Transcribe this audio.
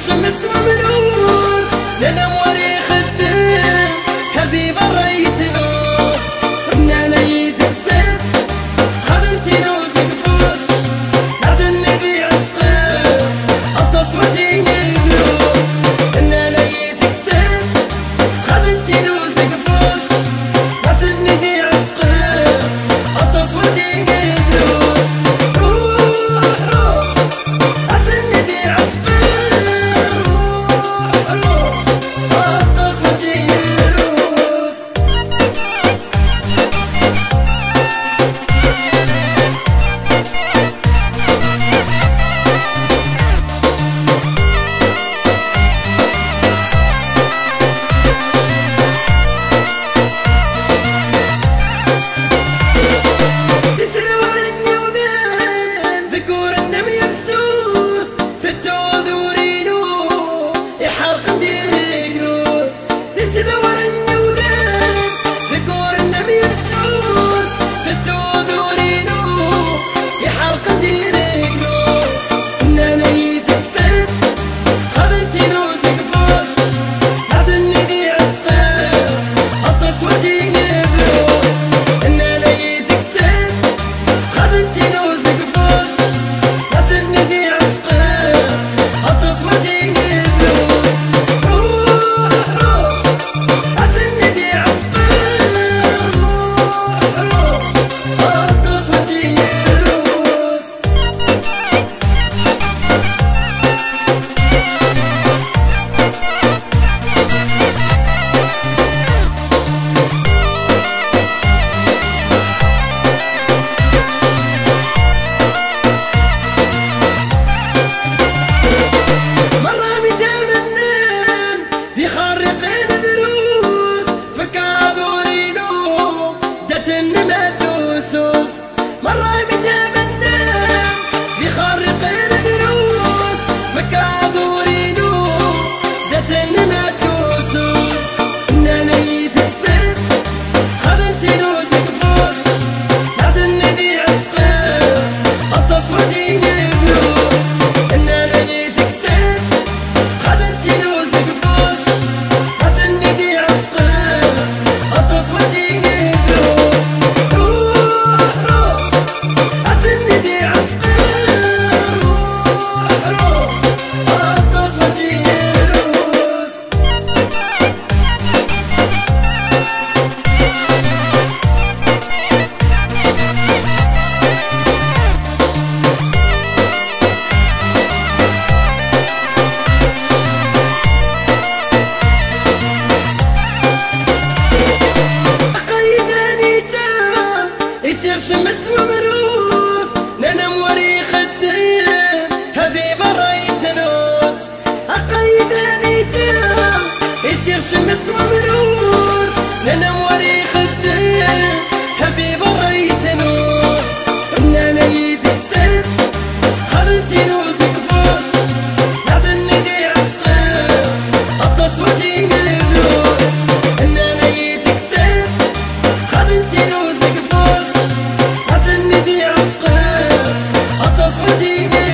شمس وملوس لنا موري خدم هذي بريت نوس قمنا ليدك سب خدمتي نوزك فوس نعدن ذي عشقه أطس وجهي دروس قمنا ليدك سب خدمتي نوزك فوس نعدن ذي عشقه أطس وجهي دروس روح روح نعدن ذي عشقه مرة متمنى يخرقين دروس مكاذورينو دتن ما توسوس إننا يتكسب خدمتي نوزك فوس نعدن ذي عشقه التصوتي دروس إننا يتكسب خدمتي نوزك فوس نعدن ذي عشقه التصوتي دروس يصير شمس ومروس لنا موري خدم هذي بريت نوس عقيداني تام يصير شمس ومروس لنا موري خدم هذي بريت نوس قمنا ليدك سب خدمتي نوزك فوس نعدن ذي عشقه التصوتي دروس قمنا ليدك سب خدمتي نوزك فوس ذي عشقه التصوتي